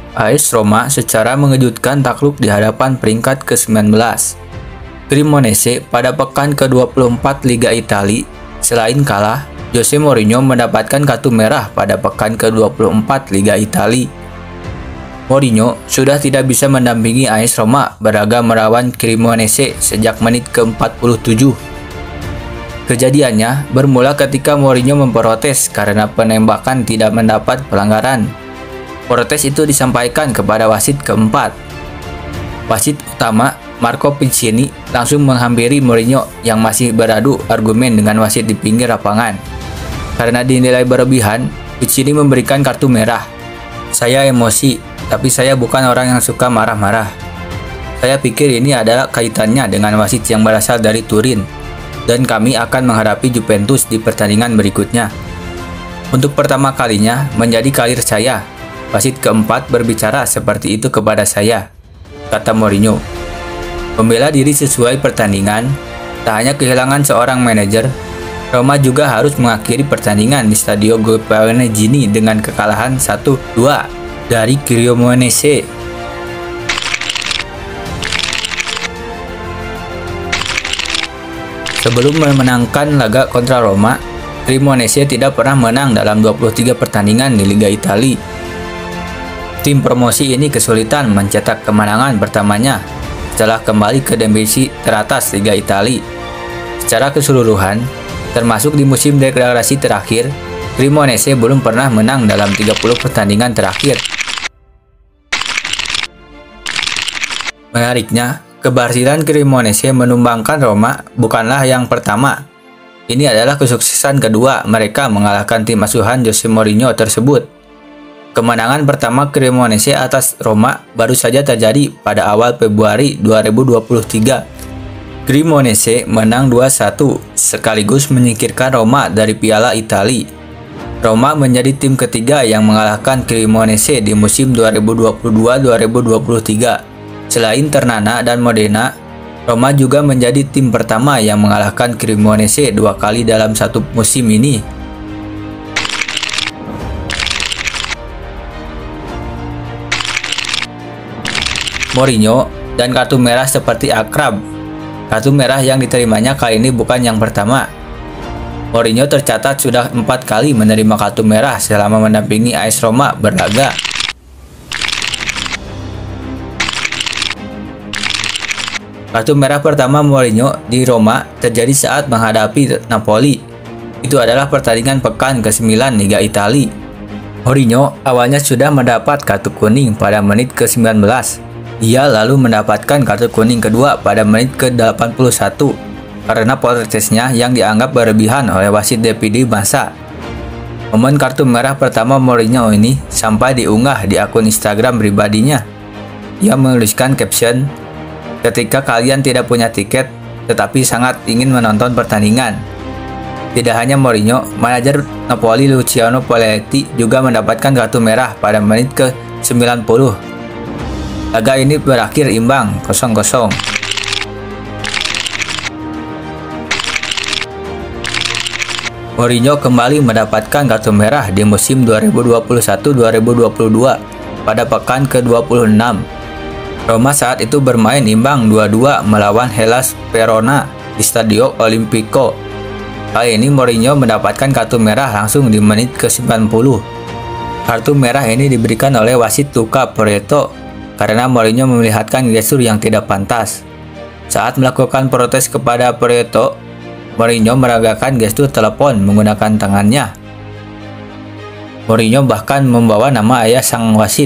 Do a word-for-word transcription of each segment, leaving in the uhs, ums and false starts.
A S Roma secara mengejutkan takluk di hadapan peringkat ke sembilan belas. Cremonese pada pekan ke dua puluh empat Liga Italia, selain kalah, Jose Mourinho mendapatkan kartu merah pada pekan ke dua puluh empat Liga Italia. Mourinho sudah tidak bisa mendampingi A S Roma berlaga melawan Cremonese sejak menit ke empat puluh tujuh. Kejadiannya bermula ketika Mourinho memprotes karena penembakan tidak mendapat pelanggaran. Protes itu disampaikan kepada wasit keempat. Wasit utama Marco Piccini langsung menghampiri Mourinho yang masih beradu argumen dengan wasit di pinggir lapangan. Karena dinilai berlebihan, Piccini memberikan kartu merah. Saya emosi, tapi saya bukan orang yang suka marah-marah. Saya pikir ini adalah kaitannya dengan wasit yang berasal dari Turin, dan kami akan menghadapi Juventus di pertandingan berikutnya. Untuk pertama kalinya menjadi karir saya, wasit keempat berbicara seperti itu kepada saya, kata Mourinho. Membela diri sesuai pertandingan, tak hanya kehilangan seorang manajer, Roma juga harus mengakhiri pertandingan di Stadio Giuseppe Gini dengan kekalahan satu dua dari Cremonese. Sebelum memenangkan laga kontra Roma, Cremonese tidak pernah menang dalam dua puluh tiga pertandingan di Liga Italia. Tim promosi ini kesulitan mencetak kemenangan pertamanya setelah kembali ke divisi teratas Liga Italia. Secara keseluruhan, termasuk di musim degradasi terakhir, Cremonese belum pernah menang dalam tiga puluh pertandingan terakhir. Menariknya, keberhasilan Cremonese menumbangkan Roma bukanlah yang pertama. Ini adalah kesuksesan kedua mereka mengalahkan tim asuhan Jose Mourinho tersebut. Kemenangan pertama Cremonese atas Roma baru saja terjadi pada awal Februari dua ribu dua puluh tiga. Cremonese menang dua satu sekaligus menyingkirkan Roma dari Piala Italia. Roma menjadi tim ketiga yang mengalahkan Cremonese di musim dua ribu dua puluh dua dua ribu dua puluh tiga. Selain Ternana dan Modena, Roma juga menjadi tim pertama yang mengalahkan Cremonese dua kali dalam satu musim ini. Mourinho dan kartu merah seperti akrab. Kartu merah yang diterimanya kali ini bukan yang pertama. Mourinho tercatat sudah empat kali menerima kartu merah selama mendampingi A S Roma berlaga. Kartu merah pertama Mourinho di Roma terjadi saat menghadapi Napoli. Itu adalah pertandingan pekan ke sembilan Liga Italia. Mourinho awalnya sudah mendapat kartu kuning pada menit ke sembilan belas. Ia lalu mendapatkan kartu kuning kedua pada menit ke delapan puluh satu karena protesnya yang dianggap berlebihan oleh wasit D P D masa. Momen kartu merah pertama Mourinho ini sampai diunggah di akun Instagram pribadinya. Ia menuliskan caption, "Ketika kalian tidak punya tiket tetapi sangat ingin menonton pertandingan." Tidak hanya Mourinho, manajer Napoli Luciano Spalletti juga mendapatkan kartu merah pada menit ke sembilan puluh. Laga ini berakhir imbang kosong kosong. Mourinho kembali mendapatkan kartu merah di musim dua ribu dua puluh satu dua ribu dua puluh dua pada pekan ke dua puluh enam. Roma saat itu bermain imbang dua dua melawan Hellas Verona di Stadio Olimpico. Kali ini Mourinho mendapatkan kartu merah langsung di menit ke sembilan puluh. Kartu merah ini diberikan oleh wasit Luca Poretto karena Mourinho memperlihatkan gestur yang tidak pantas. Saat melakukan protes kepada Poretto, Mourinho meragakan gestur telepon menggunakan tangannya. Mourinho bahkan membawa nama ayah sang wasit.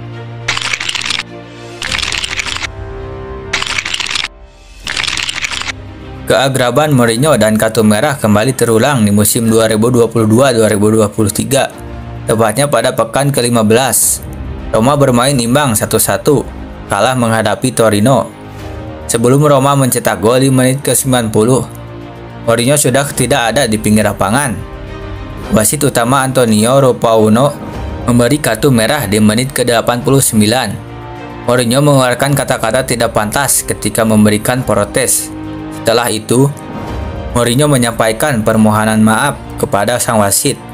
Keagraban Mourinho dan kartu merah kembali terulang di musim dua ribu dua puluh dua dua ribu dua puluh tiga, tepatnya pada pekan ke lima belas. Roma bermain imbang satu satu, kalah menghadapi Torino. Sebelum Roma mencetak gol di menit ke sembilan puluh, Mourinho sudah tidak ada di pinggir lapangan. Wasit utama Antonio Ropauno memberi kartu merah di menit ke delapan puluh sembilan. Mourinho mengeluarkan kata-kata tidak pantas ketika memberikan protes. Setelah itu, Mourinho menyampaikan permohonan maaf kepada sang wasit.